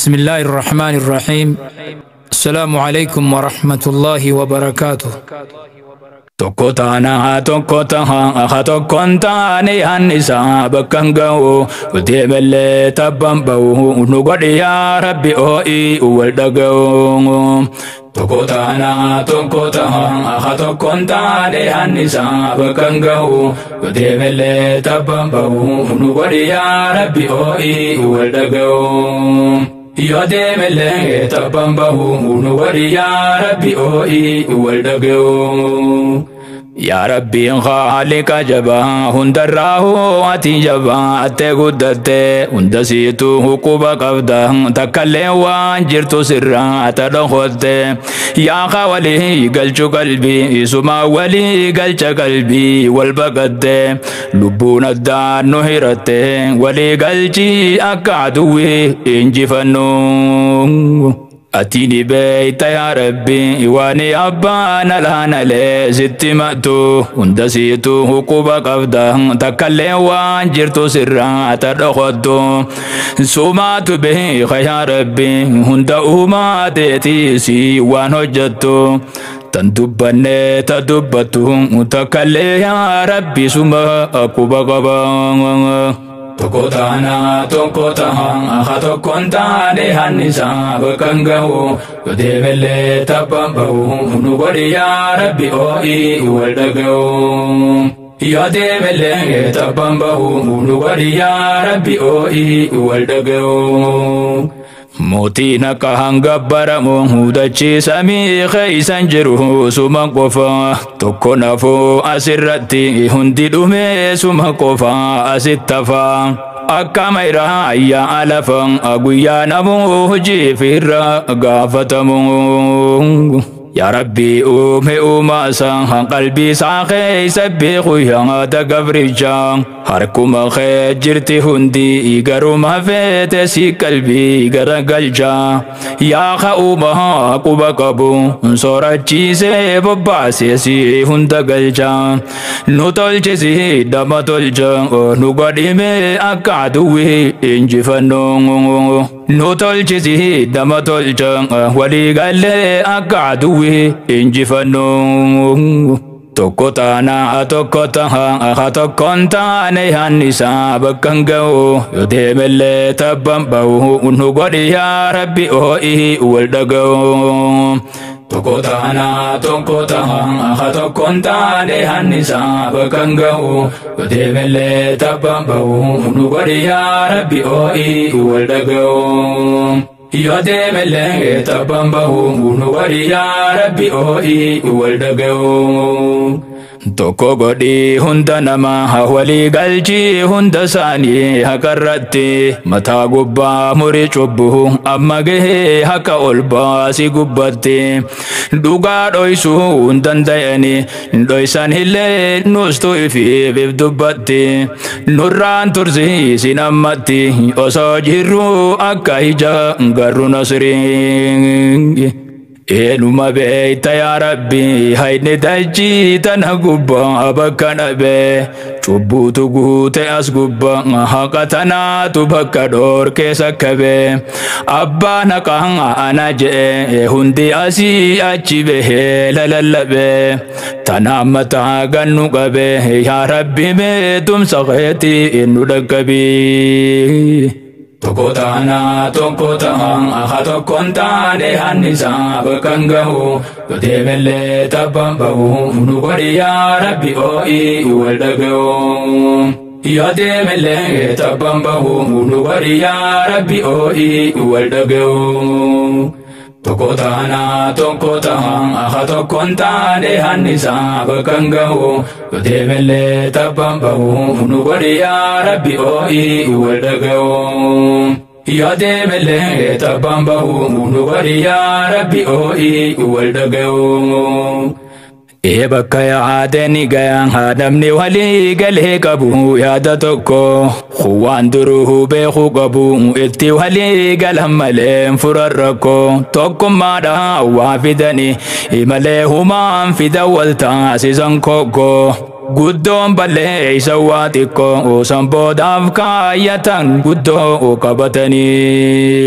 بسم الله الرحمن الرحيم. السلام عليكم ورحمة الله وبركاته. Tokkotaana tokkotaha tokkontaane hanisa bakkangawo uteebelle tabbambawo nugadi ya rabbi oi uwaldagawo. Tokkotaana tokkotaha tokkontaane hanisa bakkangawo uteebelle tabbambawo nugadi ya rabbi oi uwaldagawo. Yodemele tabambahu nuwari ya Rabbi oi uwaldagawo. Ya Rabbi khalika jaba hundarrahu ati jaba ate guddate hundasitu hukuba qabda takalle waan jirtu sirra atadhote. Ya khawali galchu qalbi suma wali galcha qalbi walbaqate lubuna danu hirate wali galchi akaduwe injifanu. Atini beita ya Rabbi wani abbana lana le zittimatu hundasitu hukuba qabda takalle waan jirtu sirra atadhotu sumatu be ya Rabbi hunda umateti si waan hojjattu tandubbanne tadubbatu takalle ya Rabbi suma akuba qaba. Tokkotaana tokkotaha tokkontaane hanisa bakkangawo uteebelle tabbambawo nugadi ya Rabbi oi uwaldagawo. Yodemele tabbambawo nugadi ya Rabbi oi uwaldagawo. Mootina kahangabaramu hudachi sami khaysan jiru suma qofa tokko nafu asirratti hundi dhume suma qofa asittafa akkama ira ya alafan aguyya namu hojii firra gaafatamu. Ya Rabbi ume umasan qalbi saaqe sabbiqu ya tagabrija harkuma khajirti hundi garuma fete si qalbi garagalja ya khauma qubaqabu sorachi se babase si hunda galja nutolche si damatolja nugadime akaduwe injifanu nutolche si damatolja wali galle akaduwe injifanu. Tokkotaana tokkotaha tokkontaane hanisa bakkangawo uteebelle tabbambawo nugadi ya Rabbi oi uwaldagawo. Tokkotaana tokkotaha tokkontaane hanisa bakkangawo uteebelle tabbambawo nugadi ya Rabbi oi uwaldagawo. Yodemele tabambahu nugadi ya Rabbi oi uwaldagawo. Tokko godhi hunda nama wali galchi hunda saani hakarratti mataa gubbaa muri cubbu amma gahe haka olbaasi gubbatti dhugaa dhoysuu hin danda'ani dhoysan hillee nustu ifi bibdubbatti nurraan tursiisin ammatti osoo jirru akka ija garru nasri. Enuma beita ya Rabbi hayne daji tana gubba bakana be cubbutu gute as gubba haqatana tu bakka dor kesa kabe abba nakanga anaje hundi asi achi be lalabe tanamata gannu qabe ya Rabbi me tum saghati inu dagabi. Tokkotaana tokkotaha tokkontaane hanisa bakkangawo uteebelle tabbambawo nugadi ya Rabbi oi uwaldagawo. Yodemele tabbambawo nugadi ya Rabbi oi uwaldagawo. Tokkotaana tokkotaha tokkontaane hanisa bakkangawo uteebelle tabbambawo nugadi ya Rabbi oi uwaldagawo. Yodemele tabbambawo nugadi ya Rabbi oi uwaldagawo. Bakka yaadani gayan hadamni wali galee qabu yaada tokko waan duruu beeku qabu itti wali galan malee furan rakko tokkummaadha waa fidani malee humaan fida wal taasisan kokko guddoon balee isa waa xiqqoo sanboodaaf kaayatan guddoo qabatanii.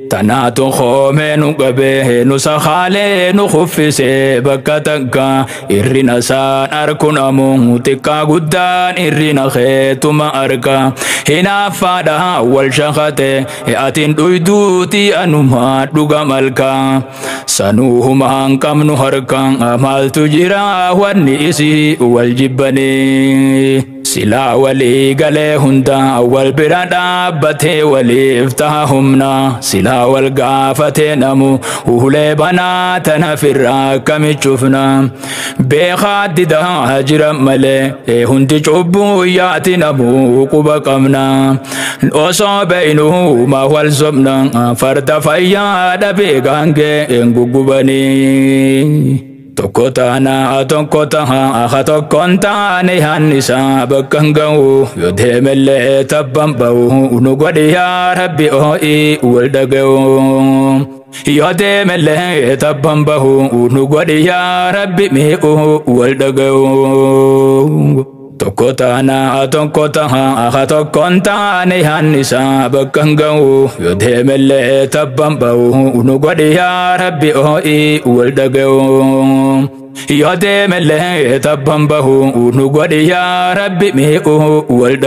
تناتو خومي نقبه نسخالي نخفسي بكتنكا إرنا سان أركن أمو تكا قدان إرنا خيتما أركا هنا فادا والشخاتي أتين دويدوتي أنما دوغا ملكا سنوهما أنكم نهركا أمال تجرا والنئسي والجبني سلا ولي قلي هندا أول برادا بته ولي افتاهمنا سلا والقافة نمو وهلي بناتنا فرا كم تشوفنا بيخاد دا هجر ملي هندي جبو ياتي نمو قبقمنا نوصو بينه ما هو الزمنا فرد فيا دبيغانجي انقبني تكوتانا تكوتاها أخاتكونتاني هنسا بكنغو يدهم اللي تبنبو ونقودي يا ربي أوئي والدقو يدهم اللي تبنبو ونقودي يا ربي ميقو والدقو تكوتانا تكوتاها أخاتكونتاني هنسا بكنغو يدهم اللي تبنبو ونقودي يا ربي أوئي والدقو يدهم اللي تبنبو ونقودي يا ربي ميقو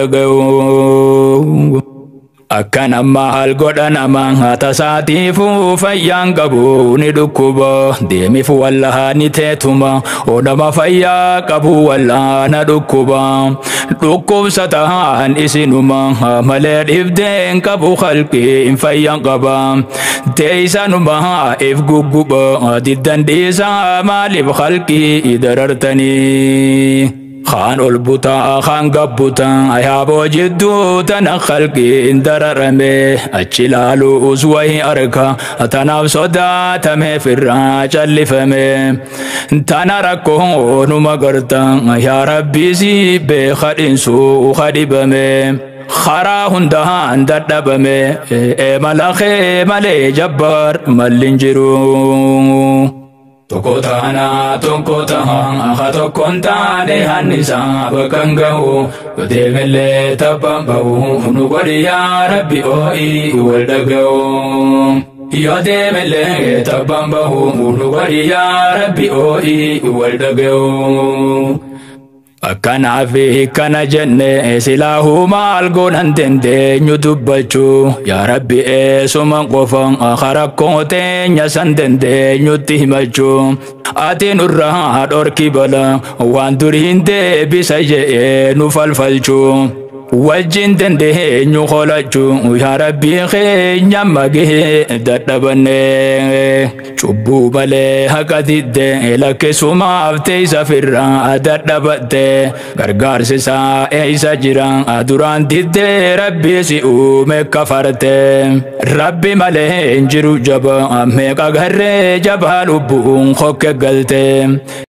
والدقو أكان مال غدان أمان تساتيفو فيان قبو ندكوبا ديمي فوالله نتيتما ونما فيا قبو والله ندكوبا دكوب ستهان إسنما ملد إفدين قبو خلقي فيان قبا تيسا نما إفقوبا ديدان ديسا مالب خلقي إدررتني خان البوتا خان قبوتا أيابو جدو تنخلقي اندررمي أجلالو أزوي أركا تناف صدا تمي فراج اللي فمي تنركو نمقرتا يا ربي زي بخد سو خدبمي خرا هندهان دردبمي ملخي ملي جبار ملنجرو تكوتانا تكوتاها أخاتكونتاني هنسا بكنغو يدهم اللي تبنبو نقودي يا ربي أوئي والدقو يدهم اللي تبنبو نقودي يا ربي أوئي والدقو أكنا في كنا جنة سلاهو مال قولن تندي نتوبچو يا ربي سومن قفن آخركو تنيا سندندي نتهمچو آتين الرها دوركي بلا وان دورين دي بسجئ نفلفلچو وجين دندي نخلچو يا ربي خي نمگه ددبنه چوبو بله حقدید لکه سوما افتي سفر ددبت غرغار سا ایسا جران دوران دید ربي سي اوم کفرت ربي مله انجرو جب امه کا گھر جبال بون خوک گلتے